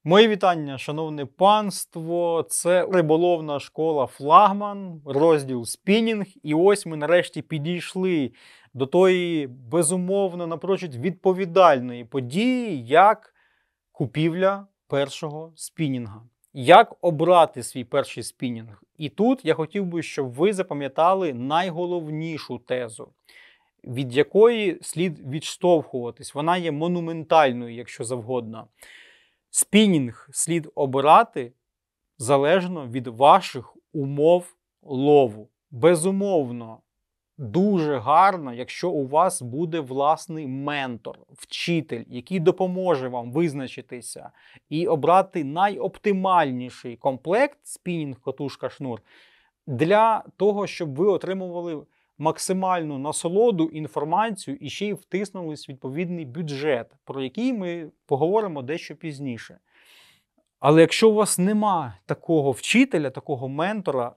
Мої вітання, шановне панство. Це риболовна школа «Флагман», розділ «Спінінг». І ось ми нарешті підійшли до тої, безумовно, напрочуд відповідальної події, як купівля першого спінінга. Як обрати свій перший спінінг? І тут я хотів би, щоб ви запам'ятали найголовнішу тезу, від якої слід відштовхуватись. Вона є монументальною, якщо завгодно. Спінінг слід обирати залежно від ваших умов лову. Безумовно, дуже гарно, якщо у вас буде власний ментор, вчитель, який допоможе вам визначитися і обрати найоптимальніший комплект спінінг, котушка, шнур для того, щоб ви отримували максимальну насолоду, інформацію і ще й втиснулись в відповідний бюджет, про який ми поговоримо дещо пізніше. Але якщо у вас нема такого вчителя, такого ментора,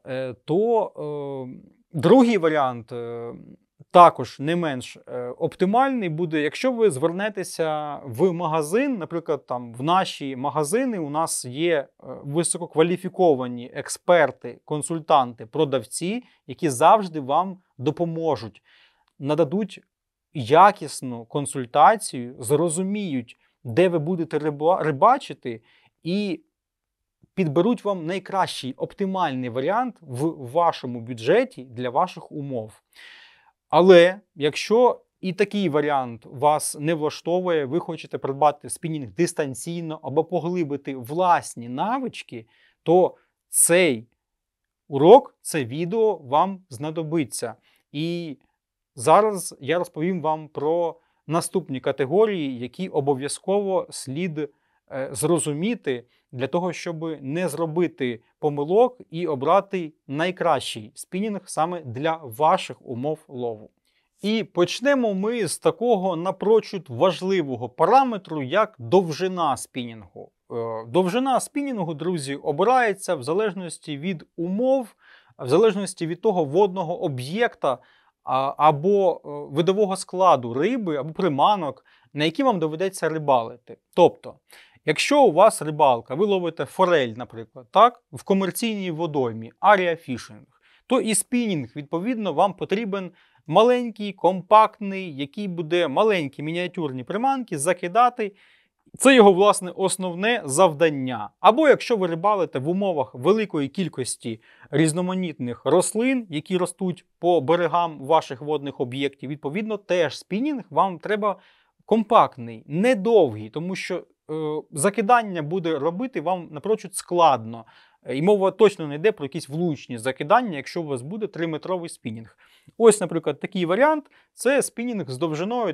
то другий варіант також не менш оптимальний буде, якщо ви звернетеся в магазин, наприклад, там в наші магазини у нас є висококваліфіковані експерти, консультанти, продавці, які завжди вам допоможуть, нададуть якісну консультацію, зрозуміють, де ви будете рибачити, і підберуть вам найкращий, оптимальний варіант в вашому бюджеті для ваших умов. Але якщо і такий варіант вас не влаштовує, ви хочете придбати спінінг дистанційно або поглибити власні навички, то цей урок, це відео вам знадобиться. І зараз я розповім вам про наступні категорії, які обов'язково слід зрозуміти для того, щоб не зробити помилок і обрати найкращий спінінг саме для ваших умов лову. І почнемо ми з такого напрочуд важливого параметру, як довжина спінінгу. Довжина спінінгу, друзі, обирається в залежності від умов, в залежності від того водного об'єкта або видового складу риби, або приманок, на які вам доведеться рибалити. Тобто, якщо у вас рибалка, ви ловите форель, наприклад, так, в комерційній водоймі, аріафішинг, то і спінінг, відповідно, вам потрібен маленький, компактний, який буде маленькі мініатюрні приманки закидати. Це його, власне, основне завдання. Або якщо ви рибалите в умовах великої кількості різноманітних рослин, які ростуть по берегам ваших водних об'єктів, відповідно, теж спінінг вам треба компактний, недовгий, тому що закидання буде робити вам напрочуд складно. І мова точно не йде про якісь влучні закидання, якщо у вас буде 3-метровий спінінг. Ось, наприклад, такий варіант. Це спінінг з довжиною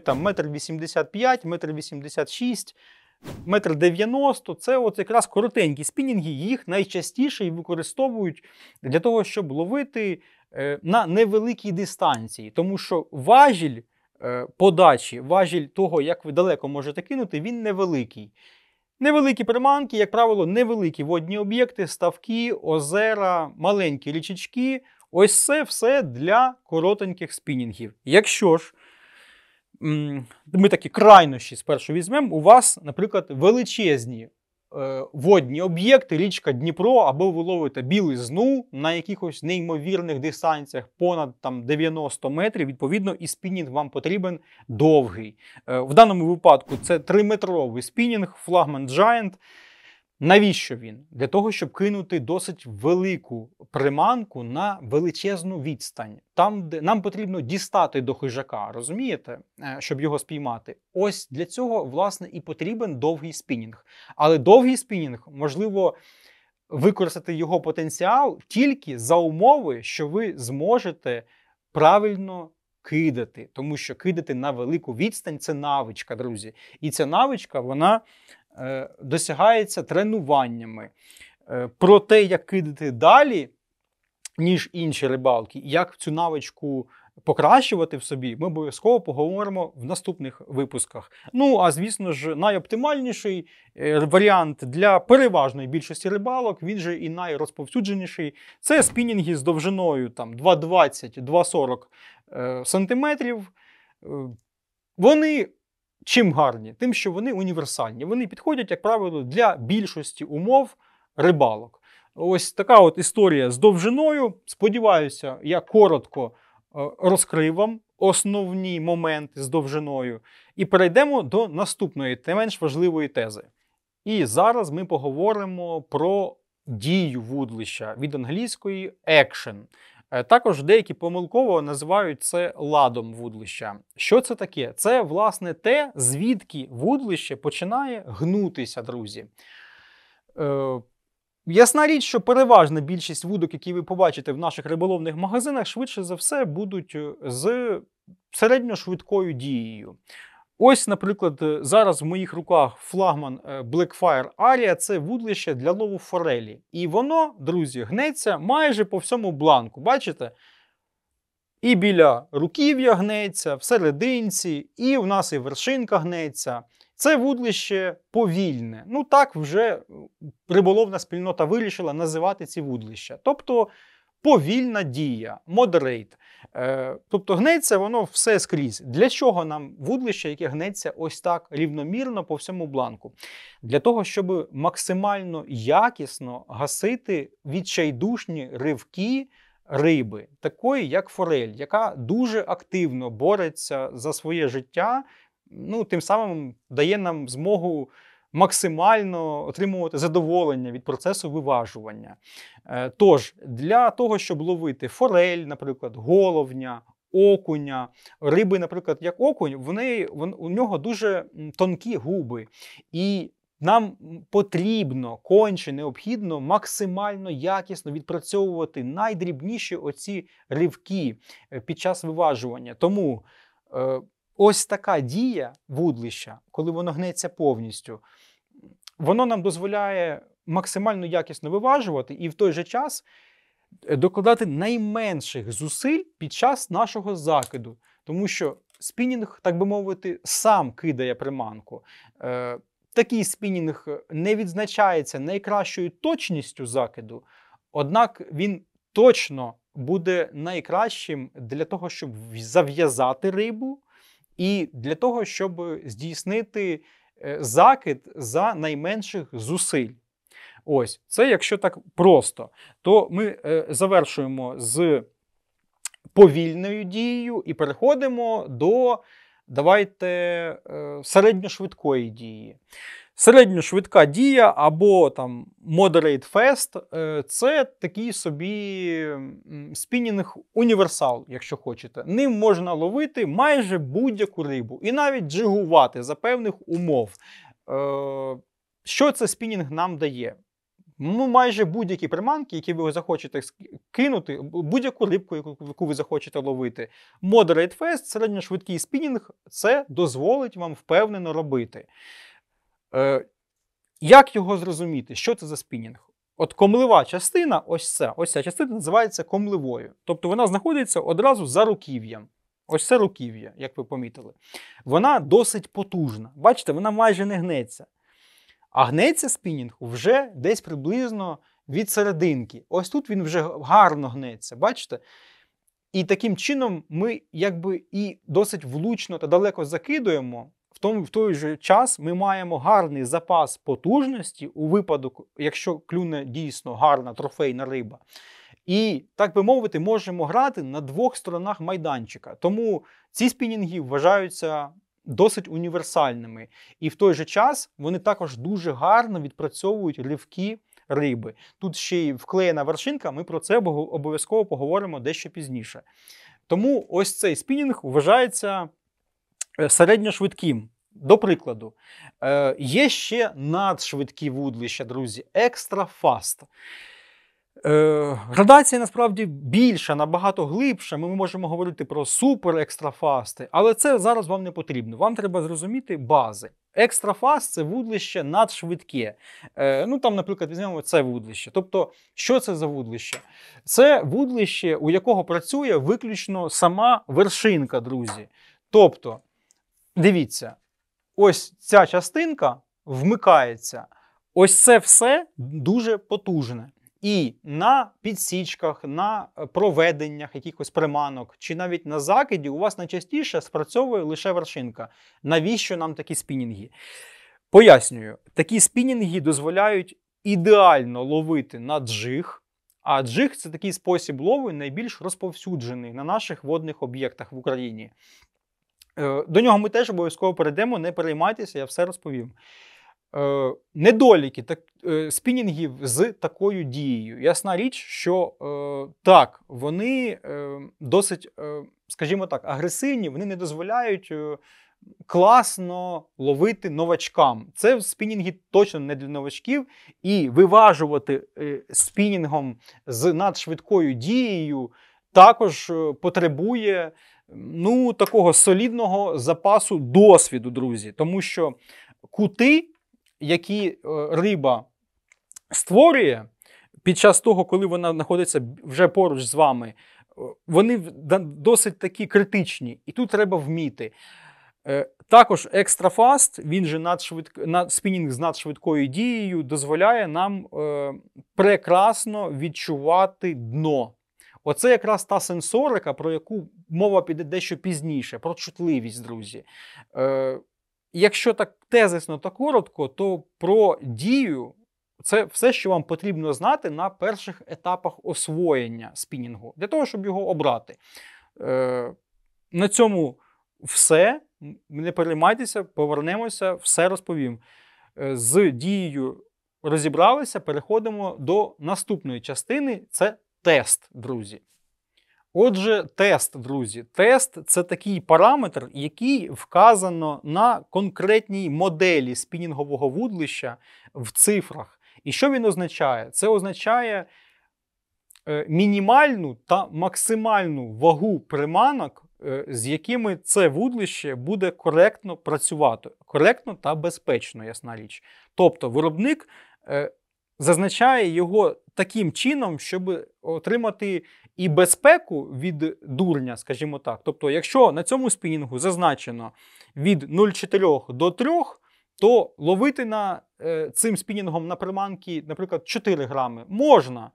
1,85 м, 1,86 м, 1,90 м. Це от якраз коротенькі спінінги, їх найчастіше і використовують для того, щоб ловити на невеликій дистанції. Тому що важіль подачі, важіль того, як ви далеко можете кинути, він невеликий. Невеликі приманки, як правило, невеликі водні об'єкти, ставки, озера, маленькі річечки. Ось це все для коротеньких спінінгів. Якщо ж ми такі крайнощі спершу візьмемо, у вас, наприклад, величезні водні об'єкти, річка Дніпро, або ви ловите білизну на якихось неймовірних дистанціях понад 90 метрів, відповідно, і спінінг вам потрібен довгий. В даному випадку це 3-метровий спінінг Flagman Giant. Навіщо він? Для того, щоб кинути досить велику приманку на величезну відстань. Там, де нам потрібно дістати до хижака, розумієте? Щоб його спіймати. Ось для цього, власне, і потрібен довгий спінінг. Але довгий спінінг, можливо, використати його потенціал тільки за умови, що ви зможете правильно кидати. Тому що кидати на велику відстань – це навичка, друзі. І ця навичка, вона досягається тренуваннями. Про те, як кидати далі, ніж інші рибалки, і як цю навичку покращувати в собі, ми обов'язково поговоримо в наступних випусках. Ну, а звісно ж, найоптимальніший варіант для переважної більшості рибалок, він же і найрозповсюдженіший, це спінінги з довжиною 2,20-2,40 см. Вони чим гарні? Тим, що вони універсальні. Вони підходять, як правило, для більшості умов рибалок. Ось така от історія з довжиною. Сподіваюся, я коротко розкрив вам основні моменти з довжиною. І перейдемо до наступної, не менш важливої тези. І зараз ми поговоримо про дію вудлища від англійської action. Також деякі помилково називають це ладом вудлища. Що це таке? Це, власне, те, звідки вудлище починає гнутися, друзі. Ясна річ, що переважна більшість вудок, які ви побачите в наших риболовних магазинах, швидше за все будуть з середньошвидкою дією. Ось, наприклад, зараз в моїх руках флагман Blackfire Aria – це вудлище для лову форелі. І воно, друзі, гнеться майже по всьому бланку. Бачите? І біля руків'я гнеться, всерединці, і в нас і вершинка гнеться. Це вудлище повільне. Ну так вже риболовна спільнота вирішила називати ці вудлища. Тобто повільна дія, moderate. Тобто гнеться воно все скрізь. Для чого нам вудлище, яке гнеться ось так рівномірно по всьому бланку? Для того, щоб максимально якісно гасити відчайдушні ривки риби, такої як форель, яка дуже активно бореться за своє життя, ну, тим самим дає нам змогу максимально отримувати задоволення від процесу виважування. Тож, для того, щоб ловити форель, наприклад, головня, окуня, риби, наприклад, як окунь, у нього дуже тонкі губи. І нам потрібно, конче необхідно максимально якісно відпрацьовувати найдрібніші оці ривки під час виважування. Тому ось така дія вудлища, коли воно гнеться повністю, воно нам дозволяє максимально якісно виважувати і в той же час докладати найменших зусиль під час нашого закиду. Тому що спінінг, так би мовити, сам кидає приманку. Такий спінінг не відзначається найкращою точністю закиду, однак він точно буде найкращим для того, щоб зав'язати рибу і для того, щоб здійснити закид за найменших зусиль. Ось, це якщо так просто, то ми завершуємо з повільною дією і переходимо до, давайте, середньошвидкої дії. Середньошвидка дія або там moderate fast – це такий собі спінінг-універсал, якщо хочете. Ним можна ловити майже будь-яку рибу і навіть джигувати за певних умов. Що це спінінг нам дає? Ну, майже будь-які приманки, які ви захочете кинути, будь-яку рибку, яку ви захочете ловити. Moderate fast, середньошвидкий спінінг, це дозволить вам впевнено робити. Як його зрозуміти? Що це за спінінг? От комлева частина, ось ця частина називається комлевою. Тобто вона знаходиться одразу за руків'ям. Ось це руків'я, як ви помітили. Вона досить потужна. Бачите, вона майже не гнеться. А гнеться спінінг вже десь приблизно від серединки. Ось тут він вже гарно гнеться, бачите? І таким чином ми якби і досить влучно та далеко закидуємо. В той же час ми маємо гарний запас потужності у випадку, якщо клюне дійсно гарна трофейна риба. І, так би мовити, можемо грати на двох сторонах майданчика. Тому ці спінінги вважаються досить універсальними. І в той же час вони також дуже гарно відпрацьовують ривки риби. Тут ще й вклеєна вершинка, ми про це обов'язково поговоримо дещо пізніше. Тому ось цей спінінг вважається середньошвидким. До прикладу, є ще надшвидкі вудлища, друзі, екстра фаст. Градація насправді більша, набагато глибша. Ми можемо говорити про супер екстрафасти, але це зараз вам не потрібно. Вам треба зрозуміти бази. Екстрафаст – це вудлище надшвидке. Ну там, наприклад, візьмемо це вудлище. Тобто, що це за вудлище? Це вудлище, у якого працює виключно сама вершинка, друзі. Тобто, дивіться, ось ця частинка вмикається. Ось це все дуже потужне. І на підсічках, на проведеннях якихось приманок, чи навіть на закиді у вас найчастіше спрацьовує лише вершинка. Навіщо нам такі спінінги? Пояснюю, такі спінінги дозволяють ідеально ловити на джиг, а джиг – це такий спосіб лову найбільш розповсюджений на наших водних об'єктах в Україні. До нього ми теж обов'язково перейдемо, не переймайтеся, я все розповім. Недоліки спінінгів з такою дією. Ясна річ, що так, вони досить, скажімо так, агресивні, вони не дозволяють класно ловити новачкам. Це спінінги точно не для новачків, і виважувати спінінгом з надшвидкою дією також потребує такого солідного запасу досвіду, друзі. Тому що кути, які риба створює під час того, коли вона знаходиться вже поруч з вами, вони досить такі критичні. І тут треба вміти. Також екстрафаст, він же спінінг з надшвидкою дією, дозволяє нам прекрасно відчувати дно. Оце якраз та сенсорика, про яку мова піде дещо пізніше, про чутливість, друзі. Якщо так тезисно та коротко, то про дію це все, що вам потрібно знати на перших етапах освоєння спінінгу, для того, щоб його обрати. На цьому все. Не переймайтеся, повернемося, все розповім. З дією розібралися, переходимо до наступної частини. Це тест, друзі. Отже, тест, друзі. Тест – це такий параметр, який вказано на конкретній моделі спінінгового вудлища в цифрах. І що він означає? Це означає мінімальну та максимальну вагу приманок, з якими це вудлище буде коректно працювати. Коректно та безпечно, ясна річ. Тобто виробник зазначає його таким чином, щоб отримати і безпеку від дурня, скажімо так. Тобто, якщо на цьому спінінгу зазначено від 0,4 до 3, то ловити цим спінінгом на приманки, наприклад, 4 грами можна,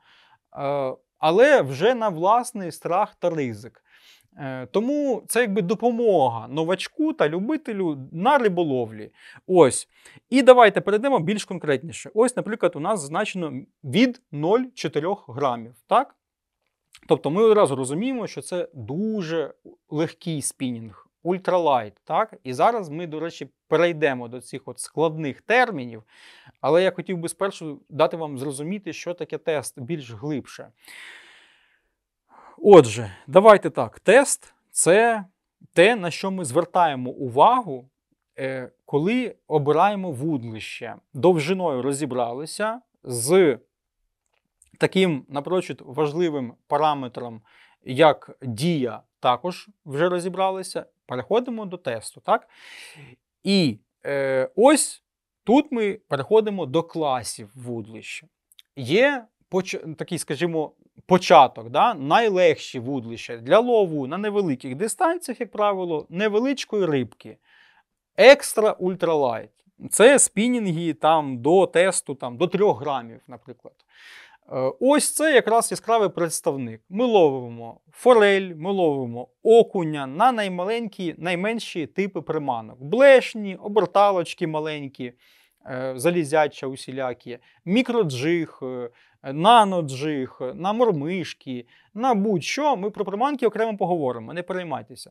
але вже на власний страх та ризик. Тому це якби допомога новачку та любителю на риболовлі. Ось. І давайте перейдемо більш конкретніше. Ось, наприклад, у нас зазначено від 0,4 грамів. Так? Тобто ми одразу розуміємо, що це дуже легкий спінінг, ультралайт. Так? І зараз ми, до речі, перейдемо до цих складних термінів, але я хотів би спершу дати вам зрозуміти, що таке тест більш глибше. Отже, давайте так. Тест – це те, на що ми звертаємо увагу, коли обираємо вудлище. Довжиною розібралися, з таким, напрочуд, важливим параметром, як дія, також вже розібралися. Переходимо до тесту. Так? І ось тут ми переходимо до класів вудлища. Є такий, скажімо, початок, да? Найлегші вудлища для лову на невеликих дистанціях, як правило, невеличкої рибки. Екстра ультралайт. Це спінінги до тесту до 3 грамів, наприклад. Ось це якраз яскравий представник. Ми ловимо форель, ми ловимо окуня на найменші типи приманок. Блешні, оберталочки маленькі, залізяча усілякі, мікроджиг, наноджиг, на мормишки, на будь-що. Ми про приманки окремо поговоримо, не переймайтеся.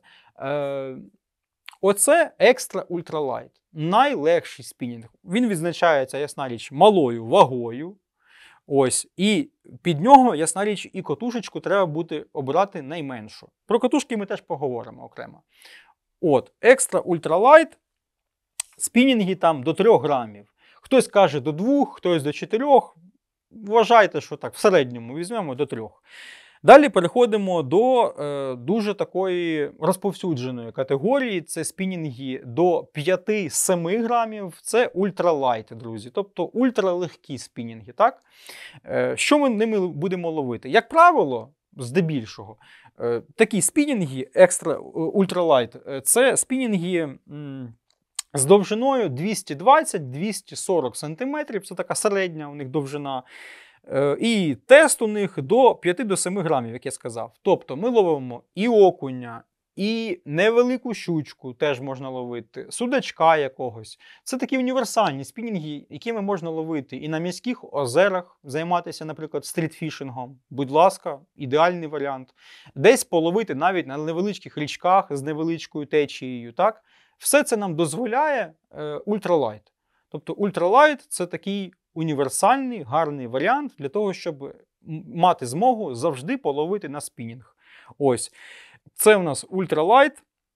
Оце екстра ультралайт. Найлегший спінінг. Він відзначається, ясна річ, малою вагою. Ось. І під нього, ясна річ, і котушечку треба буде обирати найменшу. Про котушки ми теж поговоримо окремо. От. Екстра ультралайт. Спінінги до 3 грамів. Хтось каже до 2, хтось до 4. Вважайте, що так, в середньому візьмемо до 3. Далі переходимо до дуже такої розповсюдженої категорії. Це спінінги до 5-7 грамів. Це ультралайт, друзі. Тобто ультралегкі спінінги. Так? Що ми ними будемо ловити? Як правило, здебільшого, такі спінінги, екстра ультралайт, це спінінги з довжиною 220-240 см. Це така середня у них довжина. І тест у них до 5-7 грамів, як я сказав. Тобто ми ловимо і окуня, і невелику щучку теж можна ловити, судачка якогось. Це такі універсальні спінінги, якими можна ловити і на міських озерах, займатися, наприклад, стрітфішингом. Будь ласка, ідеальний варіант. Десь половити навіть на невеличких річках з невеличкою течією. Так? Все це нам дозволяє ультралайт. Тобто ультралайт – це такий універсальний, гарний варіант для того, щоб мати змогу завжди половити на спінінг. Ось. Це у нас ультралайт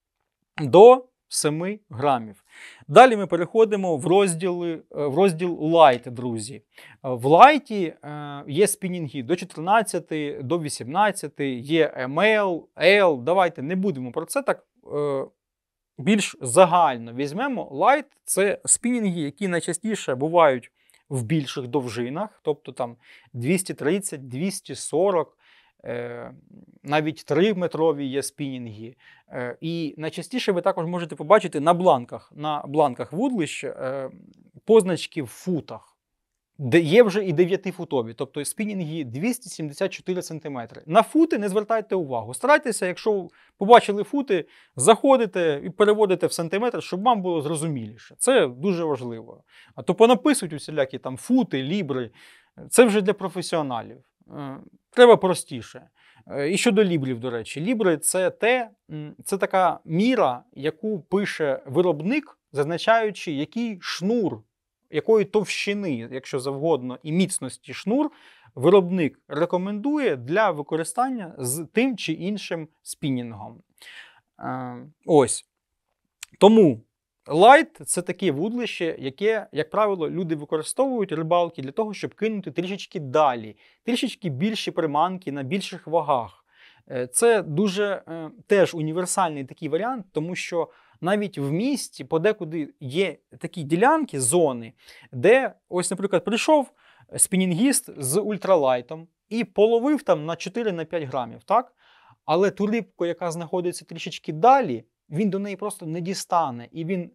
до 7 грамів. Далі ми переходимо в розділ лайт, друзі. В лайті є спінінги до 14, до 18, є ML, L. Давайте не будемо про це так більш загально візьмемо. Лайт – це спінінги, які найчастіше бувають в більших довжинах, тобто там 230, 240, навіть 3-метрові є спінінги. І найчастіше ви також можете побачити на бланках вудлищ позначки в футах, де є вже і 9-футові, тобто спінінги 274 см. На фути не звертайте увагу. Старайтеся, якщо побачили фути, заходите і переводите в сантиметр, щоб вам було зрозуміліше. Це дуже важливо. А то понаписують усілякі там фути, лібри. Це вже для професіоналів. Треба простіше. І щодо лібрів, до речі. Лібри – це така міра, яку пише виробник, зазначаючи, який шнур, якої товщини, якщо завгодно, і міцності шнур виробник рекомендує для використання з тим чи іншим спінінгом. Ось. Тому лайт – це таке вудлище, яке, як правило, люди використовують рибалки для того, щоб кинути трішечки далі, трішечки більші приманки на більших вагах. Це дуже теж універсальний такий варіант, тому що навіть в місті подекуди є такі ділянки, зони, де, ось, наприклад, прийшов спінінгіст з ультралайтом і половив там на 4-5 грамів, так? Але ту рибку, яка знаходиться трішечки далі, він до неї просто не дістане. І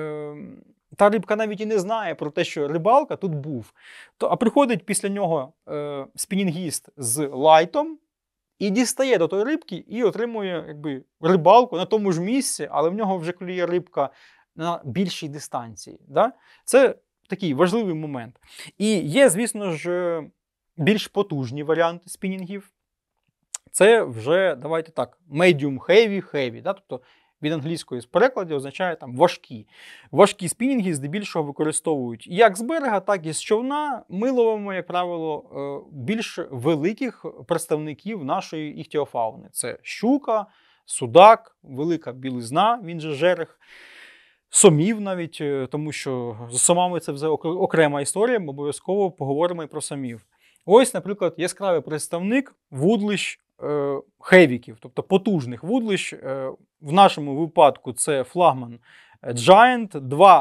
та рибка навіть і не знає про те, що рибалка тут був. А приходить після нього спінінгіст з лайтом і дістає до тої рибки і отримує рибалку на тому ж місці, але в нього вже клює рибка на більшій дистанції. Да? Це такий важливий момент. І є, звісно ж, більш потужні варіанти спінінгів. Це вже, давайте так, medium heavy, да? Тобто від англійської з перекладу означає там важкі. Важкі спінінги здебільшого використовують як з берега, так і з човна. Ми ловимо, як правило, більш великих представників нашої іхтіофауни. Це щука, судак, велика білизна, він же жерех, сомів навіть, тому що з сомами це вже окрема історія, ми обов'язково поговоримо і про сомів. Ось, наприклад, яскравий представник вудлищ хевіків, тобто потужних вудлищ. В нашому випадку це флагман Giant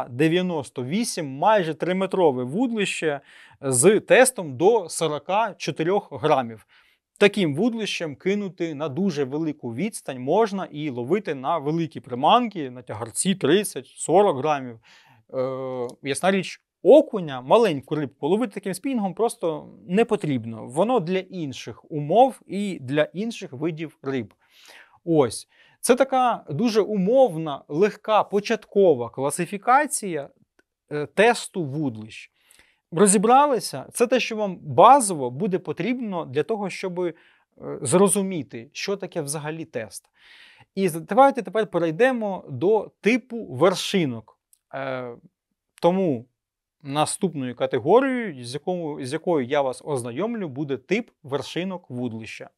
2,98, майже 3-метрове вудлище з тестом до 44 грамів. Таким вудлищем кинути на дуже велику відстань можна і ловити на великі приманки, на тягарці 30-40 грамів. Ясна річ, окуня, маленьку рибку, ловити таким спінінгом просто не потрібно. Воно для інших умов і для інших видів риб. Ось. Це така дуже умовна, легка, початкова класифікація тесту вудлищ. Розібралися? Це те, що вам базово буде потрібно для того, щоб зрозуміти, що таке взагалі тест. І давайте тепер перейдемо до типу вершинок. Тому наступною категорією, з якою я вас ознайомлю, буде тип вершинок вудлища.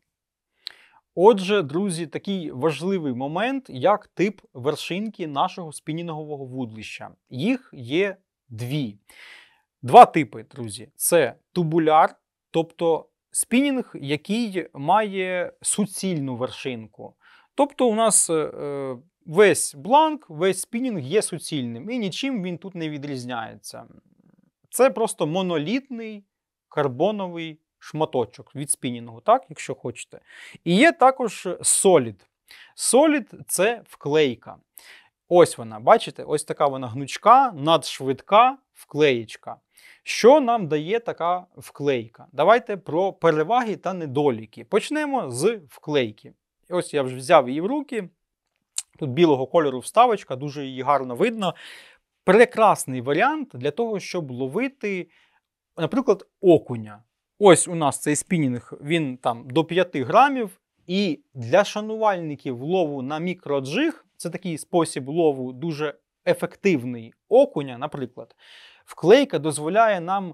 Отже, друзі, такий важливий момент, як тип вершинки нашого спінінгового вудлища. Їх є дві. Два типи, друзі. Це тубуляр, тобто спінінг, який має суцільну вершинку. Тобто у нас весь бланк, весь спінінг є суцільним і нічим він тут не відрізняється. Це просто монолітний карбоновий шматочок від спінінгу, так, якщо хочете. І є також солід. Солід – це вклейка. Ось вона, бачите? Ось така вона гнучка, надшвидка вклеєчка. Що нам дає така вклейка? Давайте про переваги та недоліки. Почнемо з вклейки. Ось я вже взяв її в руки. Тут білого кольору вставочка, дуже її гарно видно. Прекрасний варіант для того, щоб ловити, наприклад, окуня. Ось у нас цей спінінг, він там до 5 грамів. І для шанувальників лову на мікроджиг, це такий спосіб лову дуже ефективний окуня, наприклад, вклейка дозволяє нам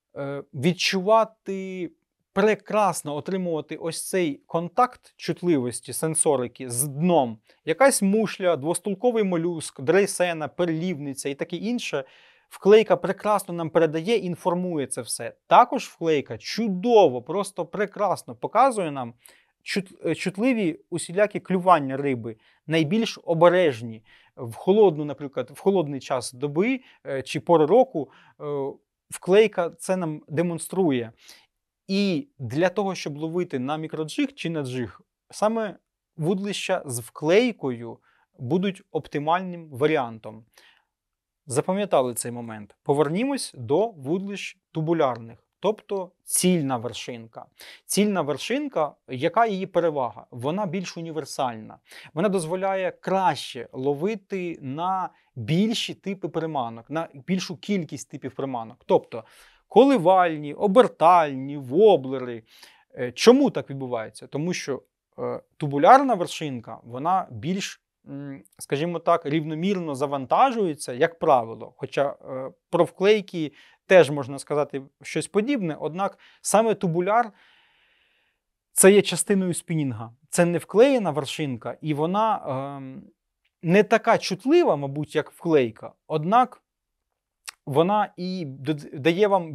відчувати, прекрасно отримувати ось цей контакт чутливості, сенсорики з дном. Якась мушля, двостулковий молюск, дрейсена, перлівниця і таке інше. Вклейка прекрасно нам передає, інформує це все. Також вклейка чудово, просто прекрасно показує нам чутливі усілякі клювання риби, найбільш обережні. В холодну, наприклад, в холодний час доби чи пори року вклейка це нам демонструє. І для того, щоб ловити на мікроджиг чи на джиг, саме вудлища з вклейкою будуть оптимальним варіантом. Запам'ятали цей момент. Повернімось до вудлищ тубулярних. Тобто цільна вершинка. Цільна вершинка, яка її перевага? Вона більш універсальна. Вона дозволяє краще ловити на більші типи приманок, на більшу кількість типів приманок. Тобто коливальні, обертальні, воблери. Чому так відбувається? Тому що тубулярна вершинка, вона більш, скажімо так, рівномірно завантажується, як правило. Хоча про вклейки теж можна сказати щось подібне, однак саме тубуляр – це є частиною спінінга. Це не вклеєна вершинка, і вона не така чутлива, мабуть, як вклейка, однак вона і дає вам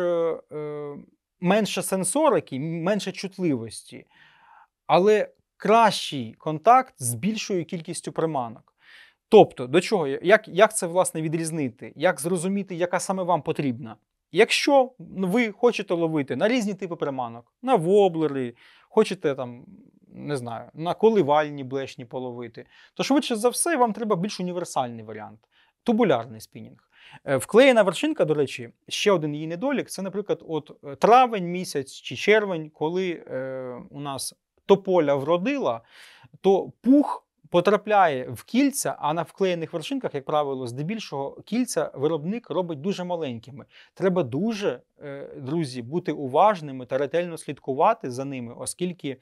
менше сенсорики, менше чутливості, але кращий контакт з більшою кількістю приманок. Тобто, до чого? Як це, власне, відрізнити? Як зрозуміти, яка саме вам потрібна? Якщо ви хочете ловити на різні типи приманок, на воблери, хочете там, не знаю, на коливальні блешні половити, то швидше за все вам треба більш універсальний варіант – тубулярний спінінг. Вклеєна вершинка, до речі, ще один її недолік – це, наприклад, от травень місяць чи червень, коли у нас тополя вродила, то пух потрапляє в кільця, а на вклеєних вершинках, як правило, здебільшого кільця виробник робить дуже маленькими. Треба дуже, друзі, бути уважними та ретельно слідкувати за ними, оскільки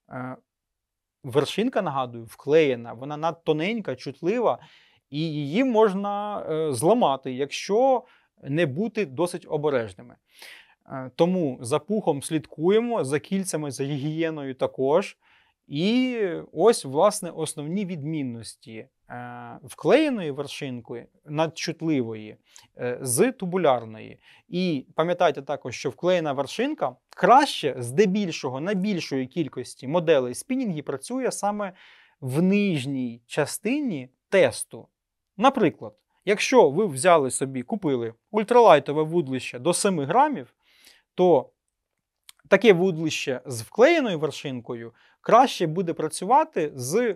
вершинка, нагадую, вклеєна, вона надтоненька, чутлива, і її можна зламати, якщо не бути досить обережними. Тому за пухом слідкуємо, за кільцями, за гігієною також. І ось, власне, основні відмінності вклеєної вершинки надчутливої з тубулярної. І пам'ятайте також, що вклеєна вершинка краще, здебільшого, на більшої кількості моделей спінінги працює саме в нижній частині тесту. Наприклад, якщо ви взяли собі, купили ультралайтове вудлище до 7 грамів, то таке вудлище з вклеєною вершинкою краще буде працювати з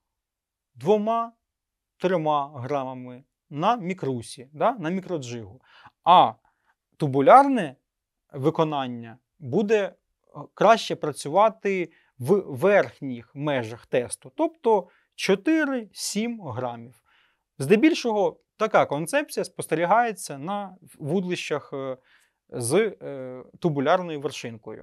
2-3 грамами на мікрусі, на мікроджигу. А тубулярне виконання буде краще працювати в верхніх межах тесту, тобто 4-7 грамів. Здебільшого така концепція спостерігається на вудлищах з тубулярною вершинкою.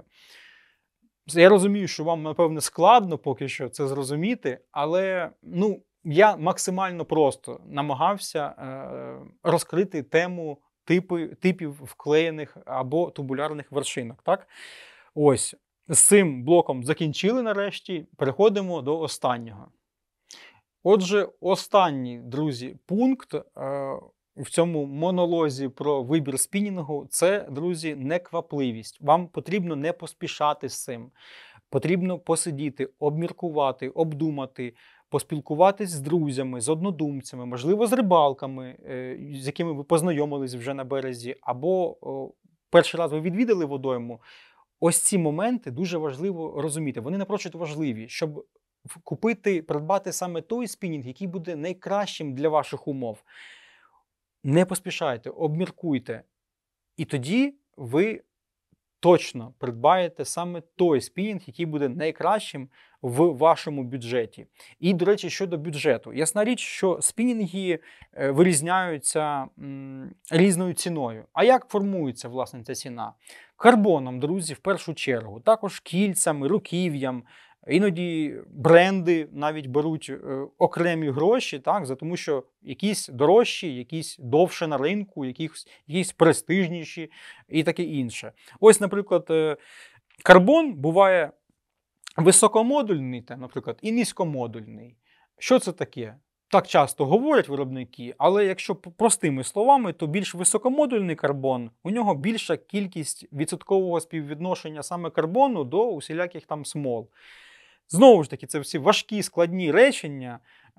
Я розумію, що вам, напевне, складно поки що це зрозуміти, але я максимально просто намагався розкрити тему типів вклеєних або тубулярних вершинок. Так? Ось, з цим блоком закінчили нарешті, переходимо до останнього. Отже, останній, друзі, пункт в цьому монолозі про вибір спінінгу – це, друзі, неквапливість. Вам потрібно не поспішати з цим. Потрібно посидіти, обміркувати, обдумати, поспілкуватись з друзями, з однодумцями, можливо, з рибалками, з якими ви познайомились вже на березі, або перший раз ви відвідали водойму. Ось ці моменти дуже важливо розуміти. Вони напрочуд важливі, щоб придбати саме той спінінг, який буде найкращим для ваших умов. Не поспішайте, обміркуйте. І тоді ви точно придбаєте саме той спінінг, який буде найкращим в вашому бюджеті. І, до речі, щодо бюджету. Ясна річ, що спінінги вирізняються різною ціною. А як формується, власне, ця ціна? Карбоном, друзі, в першу чергу. Також кільцями, руків'ям. Іноді бренди навіть беруть окремі гроші, так, за тому що якісь дорожчі, якісь довше на ринку, якісь престижніші і таке інше. Ось, наприклад, карбон буває високомодульний, наприклад, і низькомодульний. Що це таке? Так часто говорять виробники, але якщо простими словами, то більш високомодульний карбон, у нього більша кількість відсоткового співвідношення саме карбону до усіляких там смол. Знову ж таки, це всі важкі, складні речення.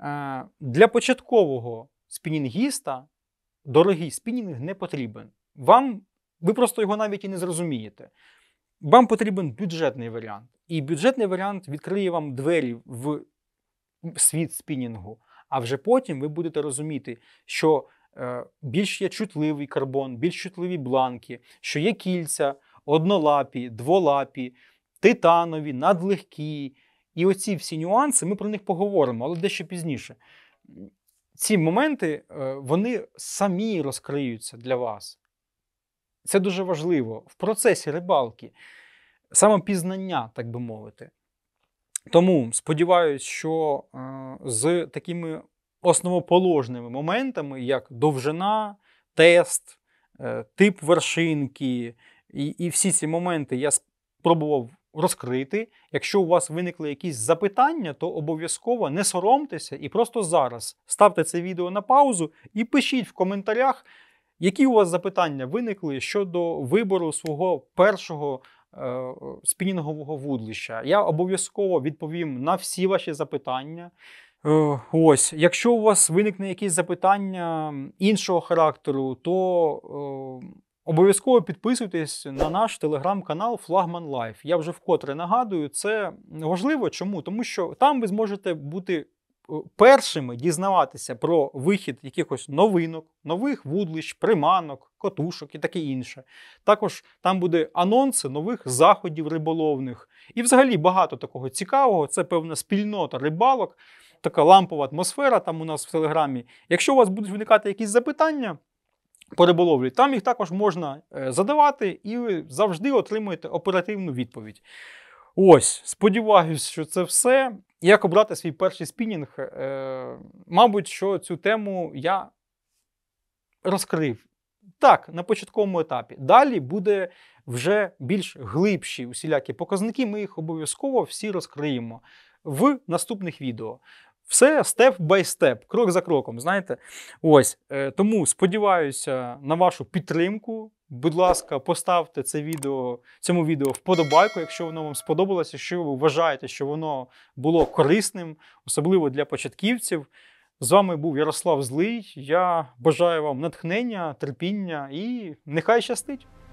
Для початкового спінінгіста дорогий спінінг не потрібен. Ви просто його навіть і не зрозумієте. Вам потрібен бюджетний варіант. І бюджетний варіант відкриє вам двері в світ спінінгу. А вже потім ви будете розуміти, що більш є чутливий карбон, більш чутливі бланки, що є кільця, однолапі, дволапі, титанові, надлегкі. І оці всі нюанси, ми про них поговоримо, але дещо пізніше. Ці моменти, вони самі розкриються для вас. Це дуже важливо в процесі рибалки, самопізнання, так би мовити. Тому сподіваюся, що з такими основоположними моментами, як довжина, тест, тип вершинки і всі ці моменти я спробував розкрити. Якщо у вас виникли якісь запитання, то обов'язково не соромтеся і просто зараз ставте це відео на паузу і пишіть в коментарях, які у вас запитання виникли щодо вибору свого першого спінінгового вудлища. Я обов'язково відповім на всі ваші запитання. Ось, якщо у вас виникне якісь запитання іншого характеру, то обов'язково підписуйтесь на наш телеграм-канал Флагман Лайф. Я вже вкотре нагадую, це важливо. Чому? Тому що там ви зможете бути першими дізнаватися про вихід якихось новинок, нових вудлищ, приманок, котушок і таке інше. Також там буде анонси нових заходів риболовних. І взагалі багато такого цікавого. Це певна спільнота рибалок, така лампова атмосфера там у нас в Телеграмі. Якщо у вас будуть виникати якісь запитання по риболовлі, там їх також можна задавати і ви завжди отримуєте оперативну відповідь. Ось, сподіваюся, що це все. Як обрати свій перший спінінг? Мабуть, що цю тему я розкрив. Так, на початковому етапі. Далі буде вже більш глибші усілякі показники, ми їх обов'язково всі розкриємо в наступних відео. Все степ-бай-степ, крок за кроком, знаєте. Ось, тому сподіваюся на вашу підтримку. Будь ласка, поставте цьому відео вподобайку, якщо воно вам сподобалося, якщо ви вважаєте, що воно було корисним, особливо для початківців. З вами був Ярослав Злий. Я бажаю вам натхнення, терпіння і нехай щастить!